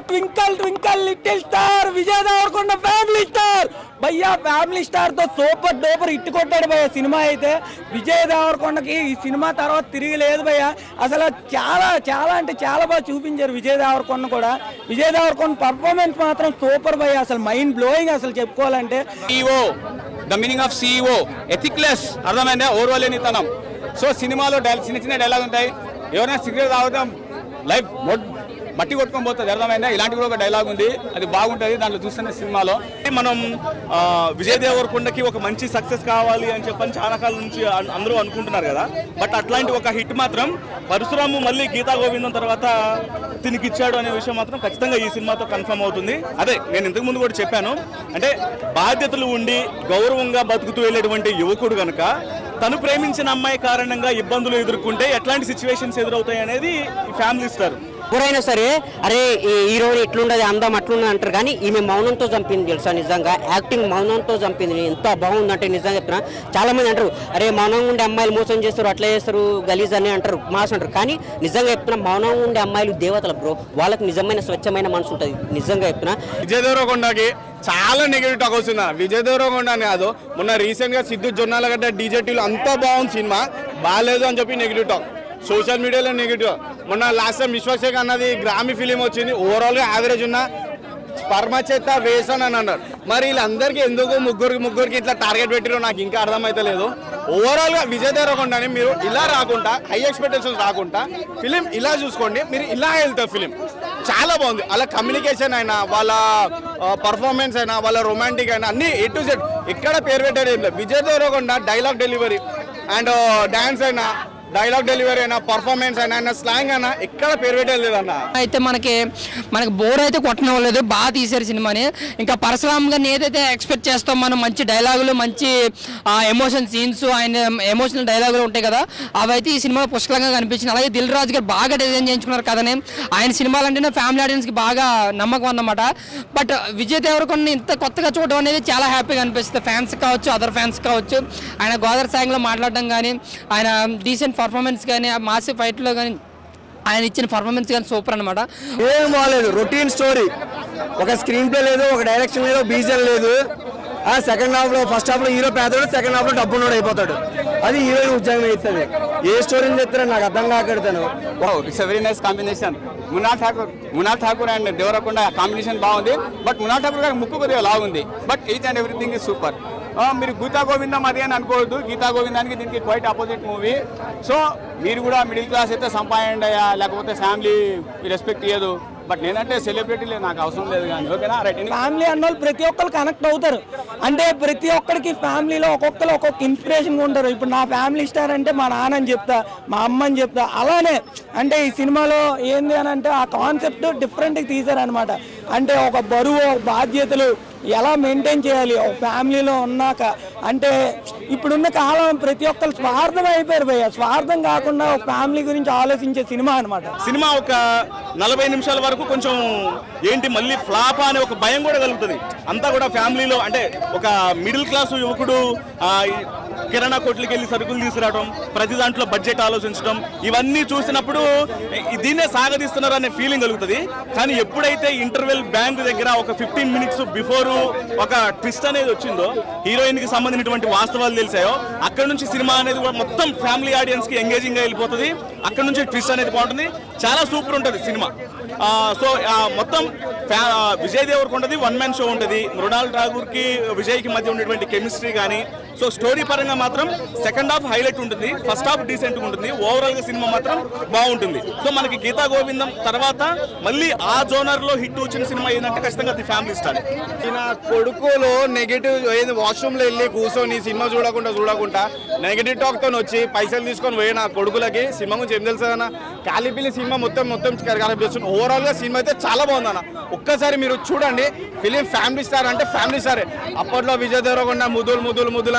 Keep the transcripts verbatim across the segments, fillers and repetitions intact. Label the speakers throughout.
Speaker 1: Twinkle twinkle little star Vijay Devarakonda family star భయ్యా family star తో super duper hit కొట్టాడు భయ్య సినిమా అయితే విజయ్ దేవరకొండకి ఈ సినిమా తర్వాత తిరిగి లేదు భయ్య అసలు చాలా చాలా అంటే చాలా బాగా చూపించారు విజయ్ దేవరకొండ కూడా విజయ్ దేవరకొండ పర్ఫార్మెన్స్ మాత్రం సూపర్ భయ్య అసలు మైండ్ బ్లోయింగ్ అసలు చెప్పుకోవాలంటే
Speaker 2: CEO the meaning of CEO ethicless అర్థమైందా ఓర్వలేనితనం సో సినిమాలో చిన్న చిన్న డైలాగ్ ఉంటాయి ఎవరైనా సిగరెట్ తాగుతాం లైఫ్ మట్టి కొట్టుకొని పోతుంది అర్థమైందా ఇలాంటి కూడా ఒక డైలాగ్ ఉంది అది బాగుంటుంది దాంట్లో చూస్తున్న సినిమాలో మనం విజయ్ దేవరకొండకి ఒక మంచి సక్సెస్ కావాలి అని చెప్పని చాలా కాలం నుంచి అందరూ అనుకుంటున్నారు కదా బట్ అట్లాంటి ఒక హిట్ మాత్రం పరశురాము మళ్ళీ గీతా గోవిందం తర్వాత తినికి ఇచ్చాడు అనే విషయం మాత్రం ఖచ్చితంగా ఈ సినిమాతో కన్ఫర్మ్ అవుతుంది అదే నేను ఇంతకు ముందు కూడా చెప్పాను అంటే బాధ్యతలు ఉండి గౌరవంగా బతుకుతూ వెళ్ళేటువంటి యువకుడు కనుక తను ప్రేమించిన అమ్మాయి కారణంగా ఇబ్బందులు ఎదుర్కొంటే ఎట్లాంటి సిచ్యువేషన్స్ ఎదురవుతాయి అనేది ఫ్యామిలీ స్టార్
Speaker 3: ఎవరైనా సరే అరే ఈ హీరోయిన్ ఎట్లుండదు అందం అట్లుండదు అంటారు కానీ ఈమె మౌనంతో చంపింది తెలుసా నిజంగా యాక్టింగ్ మౌనంతో చంపింది ఎంత బాగుందంటే నిజంగా చెప్తున్నా చాలా మంది అంటారు అరే మౌనంగా ఉండే అమ్మాయిలు మోసం చేస్తారు అట్లా చేస్తారు గలీజ్ అని అంటారు మాస్ అంటారు కానీ నిజంగా చెప్తున్నా మౌనంగా ఉండే అమ్మాయిలు దేవతలు బ్రో వాళ్ళకి నిజమైన స్వచ్ఛమైన మనసు ఉంటుంది నిజంగా చెప్తున్నా
Speaker 2: విజయ్ దేవరకొండకి చాలా నెగిటివ్ టాక్ వస్తుంది విజయ్ దేవరకొండ అని కాదు మొన్న రీసెంట్ గా సిద్ధు జొన్నాలగడ్డ డీజేటీలు అంతా బాగుంది సినిమా బాగాలేదు అని చెప్పి నెగిటివ్ టాక్ సోషల్ మీడియాలో నెగిటివ్ మొన్న లాస్ట్ టైం విశ్వశేఖర్ అన్నది గ్రామీ ఫిలిం వచ్చింది ఓవరాల్ గా యావరేజ్ ఉన్న స్పర్మ చేత వేసాను అని అన్నారు మరి వీళ్ళందరికీ ఎందుకు ముగ్గురికి ముగ్గురికి ఇట్లా టార్గెట్ పెట్టిరో నాకు ఇంకా అర్థమైతే లేదు ఓవరాల్ గా విజయ్ దేవరకొండని మీరు ఇలా రాకుండా హై ఎక్స్పెక్టేషన్స్ రాకుండా ఫిలిం ఇలా చూసుకోండి మీరు ఇలా వెళ్తారు ఫిలిం చాలా బాగుంది అలా కమ్యూనికేషన్ అయినా వాళ్ళ పర్ఫార్మెన్స్ అయినా వాళ్ళ రొమాంటిక్ అయినా అన్ని ఏ టు జెడ్ ఎక్కడ పేరు పెట్టారు ఏం లేదు Vijay Devarakonda dialogue delivery and dance అయినా డైలాగ్ డెలివరీ అయినా పర్ఫార్మెన్స్ అయినా అయినా స్లాంగ్ అయినా ఎక్కడ పేరు పెట్టలేదన్న
Speaker 4: అయితే మనకి మనకి బోర్ అయితే కొట్టనవ్వలేదు బాగా తీశారు సినిమాని ఇంకా పరశురామ్ గారిని ఏదైతే ఎక్స్పెక్ట్ చేస్తాం మనం మంచి డైలాగులు మంచి ఎమోషన్ సీన్స్ ఆయన ఎమోషనల్ డైలాగులు ఉంటాయి కదా అవైతే ఈ సినిమా పుష్కలంగా కనిపించింది అలాగే దిల్ రాజు గారు బాగా డిజైన్ చేయించుకున్నారు కదనే ఆయన సినిమాలు అంటేనే ఫ్యామిలీ ఆడియన్స్కి బాగా నమ్మకం అన్నమాట బట్ విజయ్ దేవరకొండ ఇంత కొత్తగా చూడడం అనేది చాలా హ్యాపీగా అనిపిస్తుంది ఫ్యాన్స్ కావచ్చు అదర్ ఫ్యాన్స్ కావచ్చు ఆయన గోదావరి సాంగ్లో మాట్లాడడం కానీ ఆయన డీసెంట్ పర్ఫార్మెన్స్ కానీ ఆ మాసి ఫైట్లో కానీ ఆయన ఇచ్చిన పర్ఫార్మెన్స్ కానీ సూపర్ అనమాట
Speaker 1: ఏం బాగాలేదు రొటీన్ స్టోరీ ఒక స్క్రీన్ ప్లే లేదు ఒక డైరెక్షన్ లేదు బీజల్ లేదు ఆ సెకండ్ హాఫ్ లో ఫస్ట్ హాఫ్ లో హీరో పేదోడు సెకండ్ హాఫ్ లో డబ్బున్నోడు అయిపోతాడు అది హీరోయిన్ ఉద్యోగం ఇస్తుంది ఏ స్టోరీని చెప్తారో నాకు అర్థం కాకడతాను
Speaker 2: it's very nice combination Mrunal Thakur Mrunal Thakur and Devarakonda combination బాగుంది బట్ మునాల్ ఠాకూర్ గారి ముక్కు కొద్దిగా లాగుంది but each and everything is super మీరు గీతా గోవిందం అది అని అనుకోవద్దు గీతా గోవిందానికి దీనికి క్వైట్ ఆపోజిట్ మూవీ సో మీరు కూడా మిడిల్ క్లాస్ అయితే సంపాదించండి అయ్యా లేకపోతే ఫ్యామిలీ రెస్పెక్ట్ ఇయ్యదు బట్ నేనంటే సెలబ్రిటీ లేదు నాకు అవసరం లేదు కానీ ఓకేనా రైట్
Speaker 1: ఫ్యామిలీ అన్న వాళ్ళు ప్రతి ఒక్కరు కనెక్ట్ అవుతారు అంటే ప్రతి ఒక్కరికి ఫ్యామిలీలో ఒక్కొక్కరు ఒక్కొక్క ఇన్స్పిరేషన్గా ఉంటారు ఇప్పుడు నా ఫ్యామిలీ స్టార్ అంటే మా నాన్న అని చెప్తా మా అమ్మ అని చెప్తా అలానే అంటే ఈ సినిమాలో ఏంది అని అంటే ఆ కాన్సెప్ట్ డిఫరెంట్గా తీశారనమాట అంటే ఒక బరువు బాధ్యతలు ఎలా మెయింటైన్ చేయాలి ఒక ఫ్యామిలీలో ఉన్నాక అంటే ఇప్పుడున్న కాలం ప్రతి ఒక్కరు స్వార్థం అయిపోయారు భయ్య స్వార్థం కాకుండా ఒక ఫ్యామిలీ గురించి ఆలోచించే సినిమా అనమాట
Speaker 2: సినిమా ఒక నలభై నిమిషాల వరకు కొంచెం ఏంటి మళ్ళీ ఫ్లాప్ అనే ఒక భయం కూడా కలుగుతుంది అంతా కూడా ఫ్యామిలీలో అంటే ఒక మిడిల్ క్లాస్ యువకుడు కిరాణా కొట్లకి వెళ్ళి సరుకులు తీసుకురావడం ప్రతి దాంట్లో బడ్జెట్ ఆలోచించడం ఇవన్నీ చూసినప్పుడు దీన్నే సాగదీస్తున్నారు అనే ఫీలింగ్ కలుగుతుంది కానీ ఎప్పుడైతే ఇంటర్వెల్ బ్యాంక్ దగ్గర ఒక ఫిఫ్టీన్ మినిట్స్ బిఫోర్ ఒక ట్విస్ట్ అనేది వచ్చిందో హీరోయిన్ కి సంబంధించినటువంటి వాస్తవాలు తెలిసాయో అక్కడ నుంచి సినిమా అనేది కూడా మొత్తం ఫ్యామిలీ ఆడియన్స్ కి ఎంగేజింగ్ గా వెళ్ళిపోతుంది అక్కడ నుంచి ట్విస్ట్ అనేది బాగుంటుంది చాలా సూపర్ ఉంటుంది సినిమా సో మొత్తం విజయ్ దేవరకొండది వన్ మ్యాన్ షో ఉంటుంది మృణాల్ ఠాకూర్ కి విజయ్ కి మధ్య ఉండేటువంటి కెమిస్ట్రీ కానీ సో స్టోరీ పరంగా మాత్రం సెకండ్ హాఫ్ హైలైట్ ఉంటుంది ఫస్ట్ హాఫ్ డీసెంట్ ఉంటుంది ఓవరాల్ గా సినిమా మాత్రం బాగుంటుంది సో మనకి గీతా గోవిందం తర్వాత మళ్ళీ ఆ జోనర్ లో హిట్ వచ్చిన సినిమా ఏంటంటే ఖచ్చితంగా ది ఫ్యామిలీ స్టార్
Speaker 5: నా కొడుకులో నెగిటివ్ ఏది వాష్రూమ్ లో వెళ్ళి కూర్చొని సినిమా చూడకుండా చూడకుండా నెగిటివ్ టాక్ తో వచ్చి పైసలు తీసుకొని పోయి నా కొడుకులకి సినిమా గురించి ఏం తెలుసు అన్న కాలిపిల్లి సినిమా మొత్తం మొత్తం ఖరాబ్ చేస్తుంది ఓవరాల్ గా సినిమా అయితే చాలా బాగుంది అన్న ఒక్కసారి మీరు చూడండి ఫిలిం ఫ్యామిలీ స్టార్ అంటే ఫ్యామిలీ స్టారే అప్పట్లో విజయ్ దేవరకొండ ముదులు ముదులు ముదులు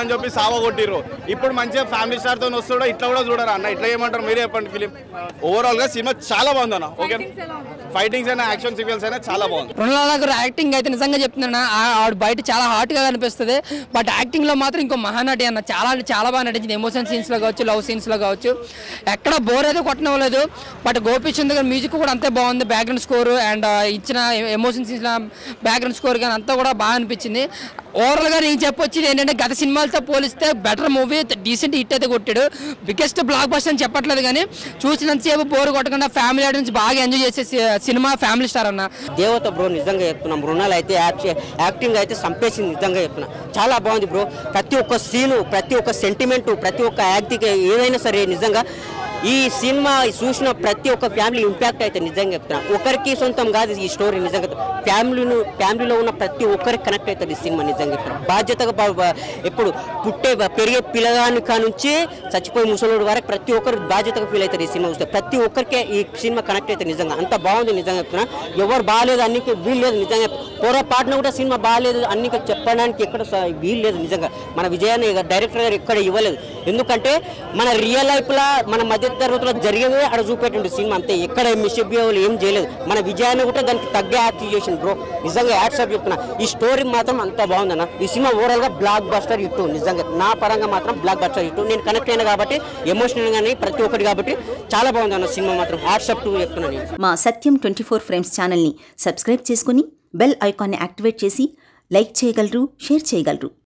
Speaker 5: అని చెప్పి సావ కొట్టిర్రు. ఇప్పుడు మంచిగా ఫ్యామిలీ స్టార్ తో వస్తాడో ఇట్లా కూడా చూడరా అన్న, ఇట్లా ఏమంటారు మీరే చెప్పండి. ఫిలిం ఓవరాల్ గా సినిమా చాలా బాగుంది అన్న. ఓకే, ఫైటింగ్స్ అయినా యాక్షన్ సీక్వెన్స్ అయినా చాలా బాగుంది.
Speaker 4: మృణాల గారు యాక్టింగ్ అయితే నిజంగా చెప్తున్నా, ఆవిడ బయట చాలా హాట్ గా కనిపిస్తుంది, బట్ యాక్టింగ్ లో మాత్రం ఇంకో మహానటి అన్న. చాలా చాలా బాగా నటించింది. ఎమోషన్ సీన్స్ లో కావచ్చు, లవ్ సీన్స్ లో కావచ్చు, ఎక్కడ బోర్ అయితే కొట్టనవ్వలేదు. బట్ గోపీచంద్ గారి మ్యూజిక్ కూడా అంతే బాగుంది. బ్యాక్గ్రౌండ్ స్కోర్ అండ్ ఇచ్చిన ఎమోషన్ సీన్స్ బ్యాక్గ్రౌండ్ స్కోర్ కానీ అంతా కూడా బాగా అనిపించింది. ఓవరాల్ గా నేను చెప్పొచ్చింది ఏంటంటే గత సినిమాలతో పోలిస్తే బెటర్ మూవీ, డీసెంట్ హిట్ అయితే కొట్టాడు. బిగ్గెస్ట్ బ్లాక్ బస్టర్ అని చెప్పట్లేదు కానీ చూసినంతసేపు బోర్ కొట్టకుండా ఫ్యామిలీ ఆడియన్స్ బాగా ఎంజాయ్ చేసే సినిమా ఫ్యామిలీ స్టార్ అన్న.
Speaker 3: దేవత బ్రో నిజంగా చెప్తున్నాం, మృణాలు అయితే యాక్టింగ్ అయితే సంపేసింది. నిజంగా చెప్తున్నా చాలా బాగుంది బ్రో. ప్రతి ఒక్క సీను, ప్రతి ఒక్క సెంటిమెంట్, ప్రతి ఒక్క యాక్టింగ్ ఏదైనా సరే నిజంగా ఈ సినిమా చూసిన ప్రతి ఒక్క ఫ్యామిలీ ఇంపాక్ట్ అయితే నిజంగా చెప్తున్నా. ఒకరికి సొంతం కాదు ఈ స్టోరీ. నిజంగా ఫ్యామిలీను ఫ్యామిలీలో ఉన్న ప్రతి ఒక్కరికి కనెక్ట్ అవుతుంది ఈ సినిమా. నిజంగా చెప్తున్నా బాధ్యతగా ఎప్పుడు పుట్టే పెరిగే పిల్లగాని కానుంచి చచ్చిపోయి ముసలోడు వరకు ప్రతి ఒక్కరు బాధ్యతగా ఫీల్ అవుతారు ఈ సినిమా చూస్తే. ప్రతి ఒక్కరికే ఈ సినిమా కనెక్ట్ అవుతుంది. నిజంగా అంత బాగుంది. నిజంగా చెప్తున్నా ఎవరు బాగాలేదు అన్నికి వీలు లేదు. నిజంగా పొరపాటున కూడా సినిమా బాగాలేదు అన్నికి చెప్పడానికి ఎక్కడ వీలు లేదు. నిజంగా మన విజయాన్ని డైరెక్టర్ గారు ఎక్కడ ఇవ్వలేదు. ఎందుకంటే మన రియల్ లైఫ్లో మన మధ్య తరగతిలో జరిగేది అక్కడ చూపెట్టిండు సినిమా అంతే. ఎక్కడ మిస్బిహేవ్ ఏం చేయలేదు. మన విజయాన్ని కూడా దానికి తగ్గే యాక్ట్ చేసిండు బ్రో. నిజంగా యాక్సెప్ట్ చెప్తున్నా. ఈ స్టోరీ మాత్రం అంత బాగుందన్న. ఈ సినిమా ఓవరాల్ గా బ్లాక్ బస్టర్ హిట్. నిజంగా నా పరంగా మాత్రం బ్లాక్ బస్టర్ హిట్. నేను కనెక్ట్ అయినా కాబట్టి ఎమోషనల్ గానీ ప్రతి ఒక్కటి కాబట్టి చాలా బాగుందన్న సినిమా మాత్రం. యాక్సెప్ట్ చెప్తున్నాను.
Speaker 6: మా సత్యం ట్వంటీ ఫోర్ ఫ్రేమ్స్ ఛానల్ని సబ్స్క్రైబ్ చేసుకుని బెల్ ఐకాన్ని యాక్టివేట్ చేసి లైక్ చేయగలరు, షేర్ చేయగలరు.